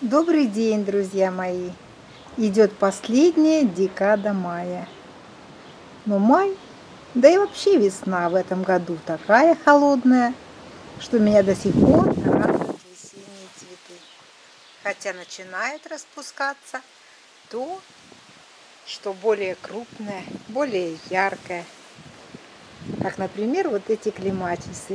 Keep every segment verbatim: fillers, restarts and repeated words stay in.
Добрый день, друзья мои! Идет последняя декада мая. Но май, да и вообще весна в этом году такая холодная, что меня до сих пор радуют весенние цветы. Хотя начинают распускаться то, что более крупное, более яркое. Как, например, вот эти клематисы.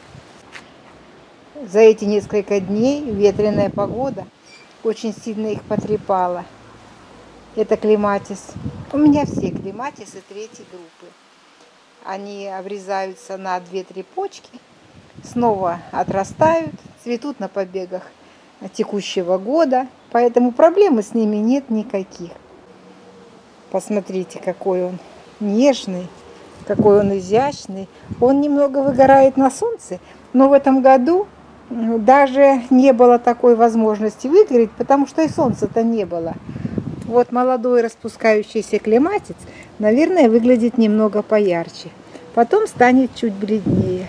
За эти несколько дней ветреная погода очень сильно их потрепала. Это клематис. У меня все клематисы третьей группы. Они обрезаются на две-три почки, снова отрастают, цветут на побегах текущего года, поэтому проблемы с ними нет никаких. Посмотрите, какой он нежный, какой он изящный. Он немного выгорает на солнце, но в этом году даже не было такой возможности выгореть, потому что и солнца-то не было. Вот молодой распускающийся клематис, наверное, выглядит немного поярче. Потом станет чуть бледнее.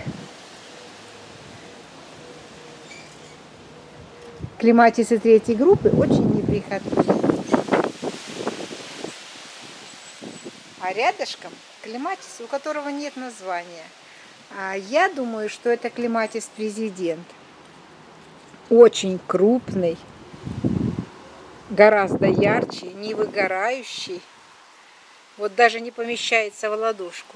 Клематисы третьей группы очень неприхотливы. А рядышком клематис, у которого нет названия. А я думаю, что это клематис президент. Очень крупный, гораздо ярче, не выгорающий. Вот даже не помещается в ладошку.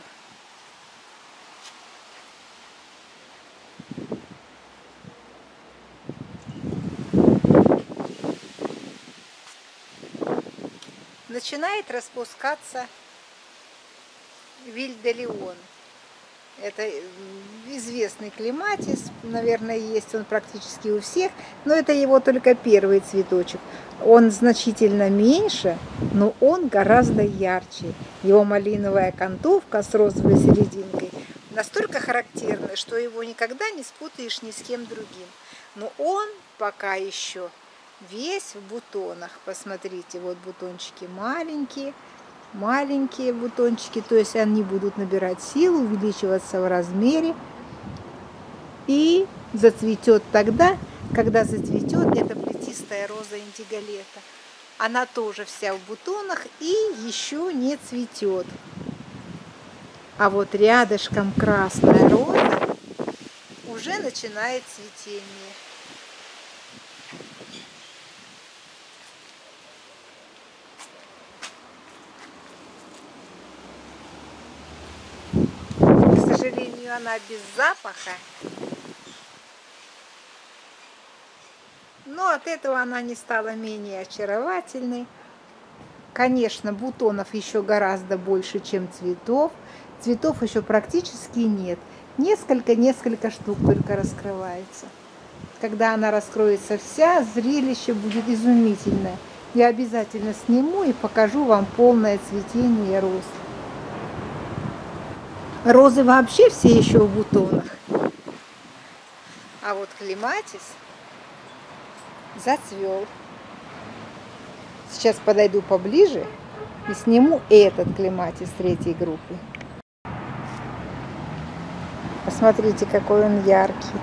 Начинает распускаться Виль де Леон. Это известный клематис, наверное, есть он практически у всех, но это его только первый цветочек. Он значительно меньше, но он гораздо ярче. Его малиновая окантовка с розовой серединкой настолько характерна, что его никогда не спутаешь ни с кем другим. Но он пока еще весь в бутонах. Посмотрите, вот бутончики маленькие. Маленькие бутончики, то есть они будут набирать силу, увеличиваться в размере и зацветет тогда, когда зацветет эта плетистая роза индиголета. Она тоже вся в бутонах и еще не цветет. А вот рядышком красная роза уже начинает цветение. К сожалению, она без запаха, но от этого она не стала менее очаровательной. Конечно, бутонов еще гораздо больше, чем цветов. Цветов еще практически нет. Несколько-несколько штук только раскрывается. Когда она раскроется вся, зрелище будет изумительное. Я обязательно сниму и покажу вам полное цветение роз. Розы вообще все еще в бутонах. А вот клематис зацвел. Сейчас подойду поближе и сниму этот клематис третьей группы. Посмотрите, какой он яркий.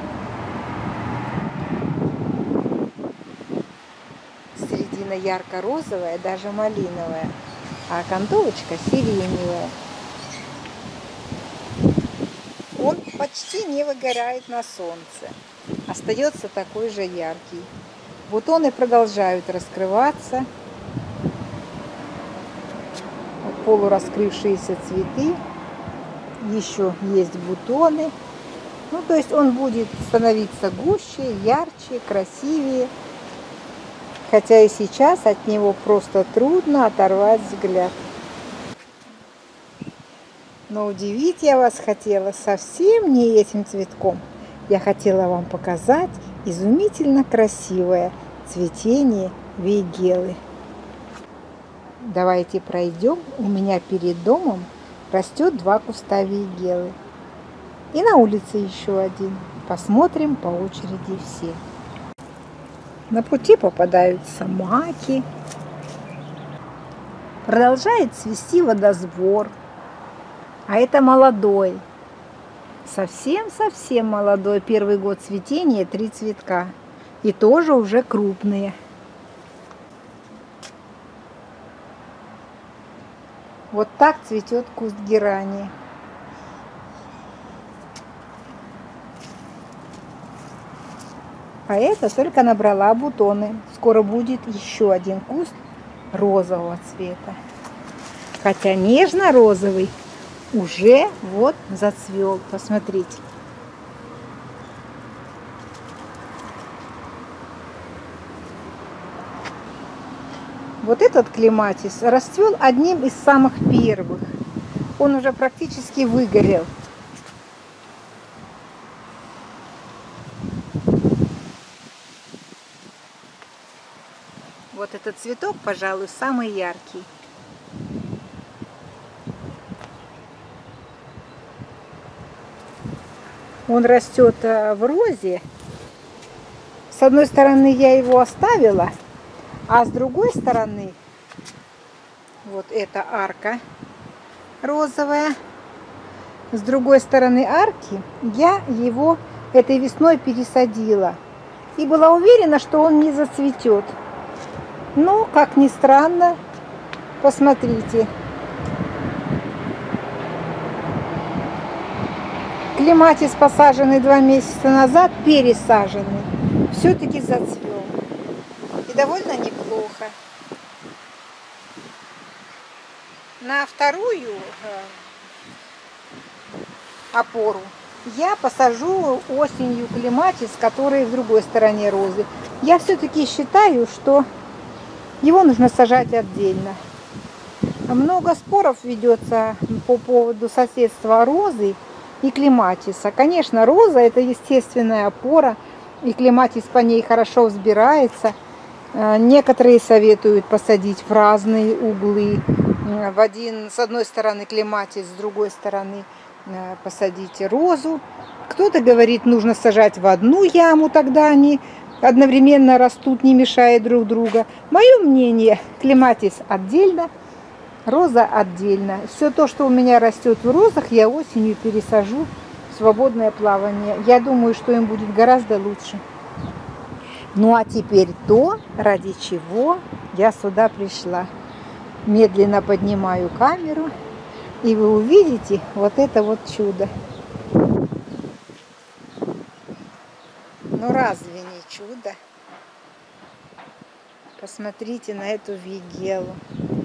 Середина ярко-розовая, даже малиновая, а окантовочка сиреневая. Он почти не выгорает на солнце, остается такой же яркий. Бутоны продолжают раскрываться, полураскрывшиеся цветы, еще есть бутоны. Ну, то есть он будет становиться гуще, ярче, красивее, хотя и сейчас от него просто трудно оторвать взгляд. Но удивить я вас хотела совсем не этим цветком. Я хотела вам показать изумительно красивое цветение вейгелы. Давайте пройдем. У меня перед домом растет два куста вейгелы. И на улице еще один. Посмотрим по очереди все. На пути попадаются маки. Продолжает цвести водосбор. А это молодой, совсем-совсем молодой, первый год цветения, три цветка. И тоже уже крупные. Вот так цветет куст герани. А это только набрала бутоны. Скоро будет еще один куст розового цвета. Хотя нежно-розовый уже вот зацвел. Посмотрите. Вот этот клематис расцвел одним из самых первых. Он уже практически выгорел. Вот этот цветок, пожалуй, самый яркий. Он растет в розе. С одной стороны я его оставила, а с другой стороны вот эта арка розовая. С другой стороны арки я его этой весной пересадила. И была уверена, что он не зацветет. Но, как ни странно, посмотрите. Клематис, посаженный два месяца назад, пересаженный, все-таки зацвел. И довольно неплохо. На вторую опору я посажу осенью клематис, который в другой стороне розы. Я все-таки считаю, что его нужно сажать отдельно. Много споров ведется по поводу соседства розы и клематиса. Конечно, роза — это естественная опора, и клематис по ней хорошо взбирается. Некоторые советуют посадить в разные углы. В один, с одной стороны клематис, с другой стороны посадить розу. Кто-то говорит, нужно сажать в одну яму, тогда они одновременно растут, не мешая друг друга. Мое мнение, клематис отдельно, роза отдельно. Все то, что у меня растет в розах, я осенью пересажу в свободное плавание. Я думаю, что им будет гораздо лучше. Ну а теперь то, ради чего я сюда пришла. Медленно поднимаю камеру, и вы увидите вот это вот чудо. Ну разве не чудо? Посмотрите на эту вигелу.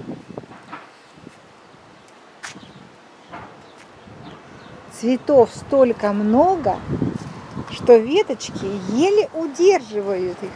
Цветов столько много, что веточки еле удерживают их.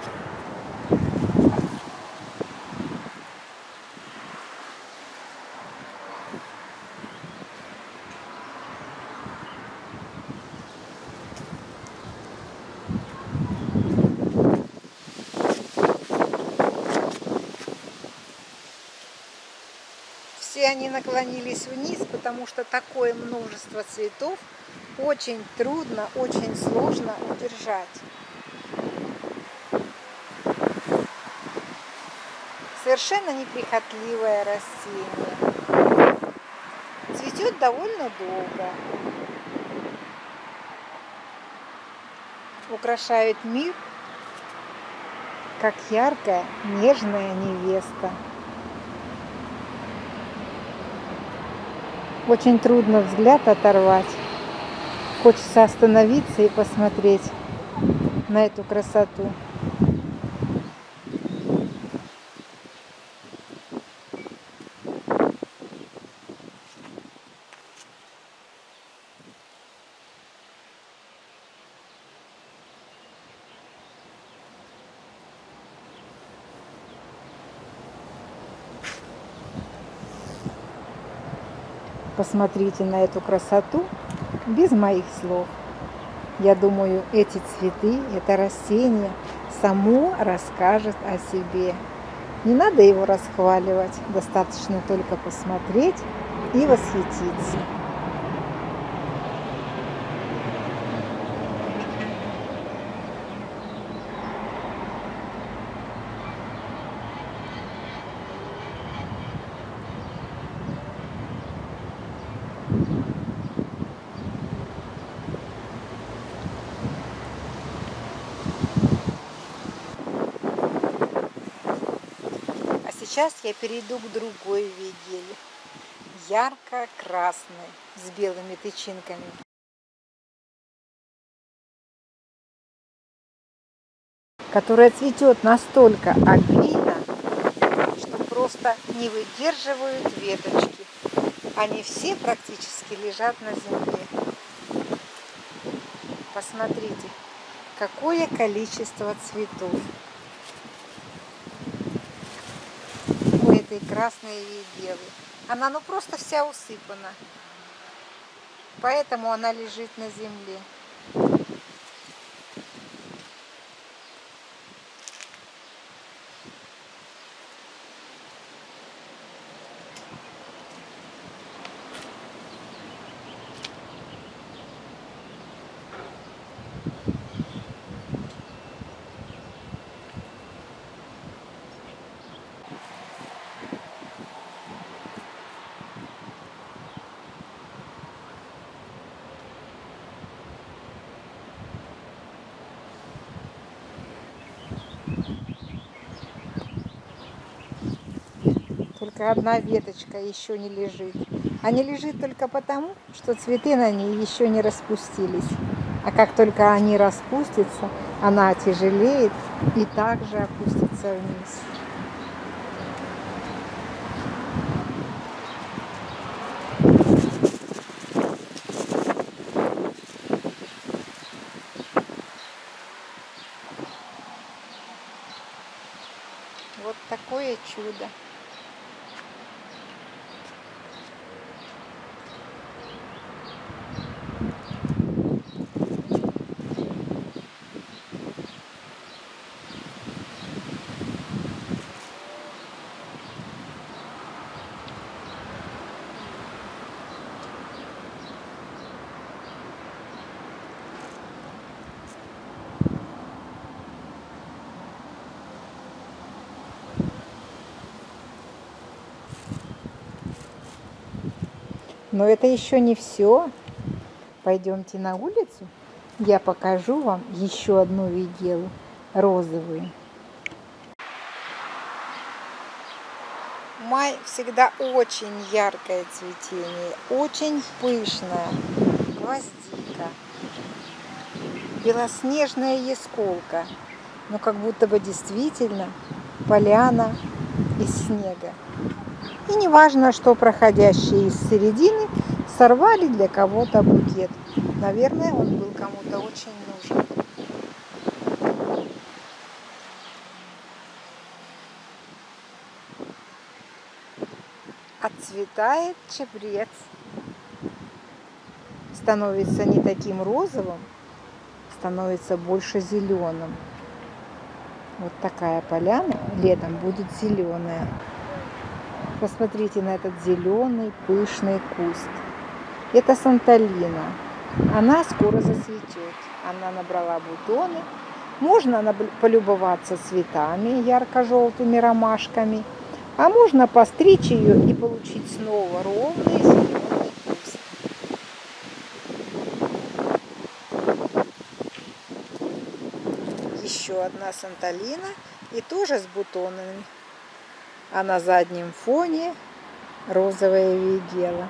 Все они наклонились вниз, потому что такое множество цветов очень трудно, очень сложно удержать. Совершенно неприхотливое растение. Цветет довольно долго. Украшает мир, как яркая, нежная невеста. Очень трудно взгляд оторвать. Хочется остановиться и посмотреть на эту красоту. Посмотрите на эту красоту без моих слов. Я думаю, эти цветы, это растение само расскажет о себе. Не надо его расхваливать, достаточно только посмотреть и восхититься. Сейчас я перейду к другой вигеле. ярко-красный с белыми тычинками. Которая цветет настолько обильно, что просто не выдерживают веточки. Они все практически лежат на земле. Посмотрите, какое количество цветов у этой красной виегелы. Она ну просто вся усыпана, поэтому она лежит на земле. Только одна веточка еще не лежит. А не лежит только потому, что цветы на ней еще не распустились. А как только они распустятся, она отяжелеет и также опустится вниз. Вот такое чудо. Но это еще не все. Пойдемте на улицу. Я покажу вам еще одну виегелу розовую. Май всегда очень яркое цветение, очень пышное. Гвоздика, белоснежная ясколка. Но как будто бы действительно поляна из снега. И не важно, что проходящие из середины сорвали для кого-то букет. Наверное, он был кому-то очень нужен. Отцветает чабрец. Становится не таким розовым, становится больше зеленым. Вот такая поляна летом будет зеленая. Посмотрите на этот зеленый пышный куст. Это санталина. Она скоро зацветет. Она набрала бутоны. Можно полюбоваться цветами, ярко-желтыми ромашками. А можно постричь ее и получить снова ровный зеленый куст. Еще одна санталина и тоже с бутонами. А на заднем фоне розовая виегела.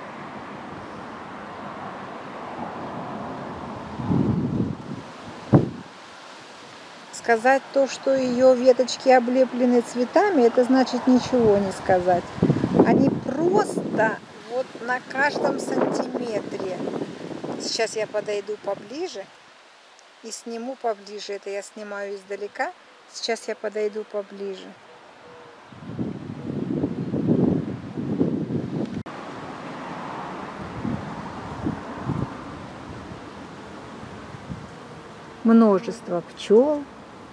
Сказать то, что ее веточки облеплены цветами, это значит ничего не сказать. Они просто вот на каждом сантиметре. Сейчас я подойду поближе и сниму поближе. Это я снимаю издалека. Сейчас я подойду поближе. Множество пчел.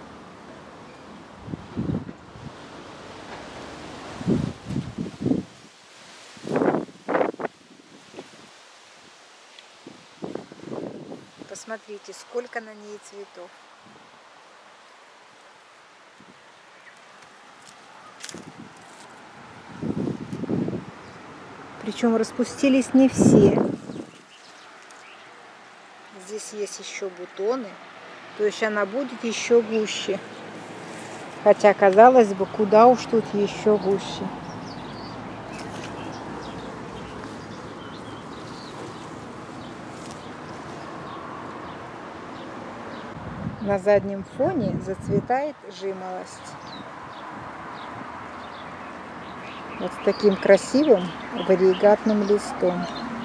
Посмотрите, сколько на ней цветов. Причем распустились не все. Здесь есть еще бутоны, то есть она будет еще гуще. Хотя, казалось бы, куда уж тут еще гуще. На заднем фоне зацветает жимолость. Вот с таким красивым варигатным листом.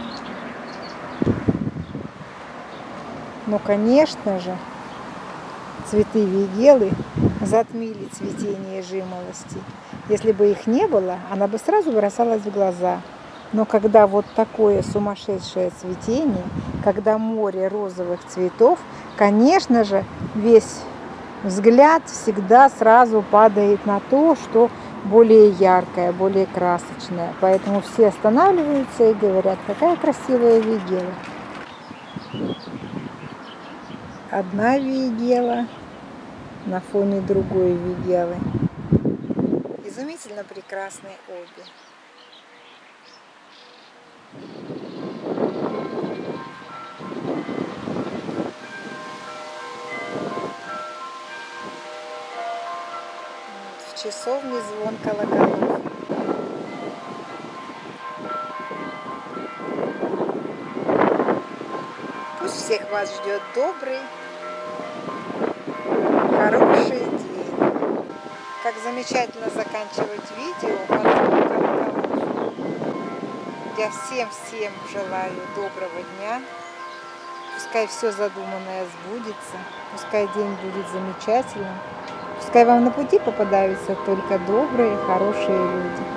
Но, конечно же, цветы вигелы затмили цветение жимолости. Если бы их не было, она бы сразу бросалась в глаза. Но когда вот такое сумасшедшее цветение, когда море розовых цветов, конечно же, весь взгляд всегда сразу падает на то, что более яркое, более красочное. Поэтому все останавливаются и говорят, какая красивая вигела. Одна вигела на фоне другой вигелы. Изумительно прекрасные обе. В часовне звон колоколов. Пусть всех вас ждет добрый, хороший день. Как замечательно заканчивать видео под звон колоколов. Я всем-всем желаю доброго дня. Пускай все задуманное сбудется. Пускай день будет замечательным. Пускай вам на пути попадаются только добрые, хорошие люди.